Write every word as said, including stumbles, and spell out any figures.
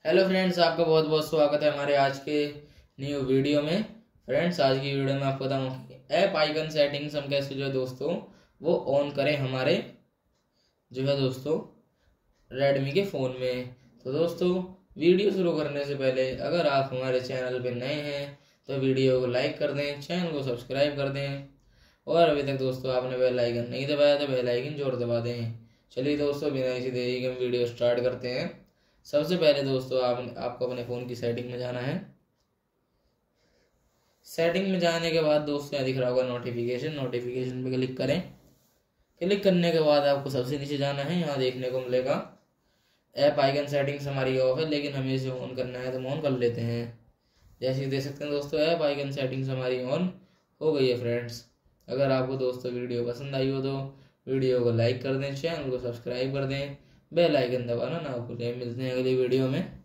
Hello friends, आपका बहुत बहुत स्वागत है हमारे आज के न्यू वीडियो में। फ्रेंड्स, आज की वीडियो में आपको बताऊँ ऐप आइकन सेटिंग्स हम कैसे जो है दोस्तों वो ऑन करें हमारे जो है दोस्तों रेडमी के फ़ोन में। तो दोस्तों, वीडियो शुरू करने से पहले अगर आप हमारे चैनल पर नए हैं तो वीडियो को लाइक कर दें, चैनल को सब्सक्राइब कर दें और अभी तक दोस्तों आपने बेल आइकन नहीं दबाया तो बेल आइकन जरूर दबा दें। चलिए दोस्तों, बिना किसी देरी के हम वीडियो स्टार्ट करते हैं। सबसे पहले दोस्तों आप आपको अपने फ़ोन की सेटिंग में जाना है। सेटिंग में जाने के बाद दोस्तों यहाँ दिख रहा होगा नोटिफिकेशन, नोटिफिकेशन पे क्लिक करें। क्लिक करने के बाद आपको सबसे नीचे जाना है। यहाँ देखने को मिलेगा ऐप आइकन सेटिंग्स हमारी ऑफ है, लेकिन हमें इसे ऑन करना है तो हम ऑन कर लेते हैं। जैसे देख सकते हैं दोस्तों, ऐप आइकन सेटिंग्स हमारी ऑन हो गई है। फ्रेंड्स, अगर आपको दोस्तों वीडियो पसंद आई हो तो वीडियो को लाइक कर दें, चैनल को सब्सक्राइब कर दें, बेल आइकन दबाना ना भूलें। मिलते हैं अगली वीडियो में।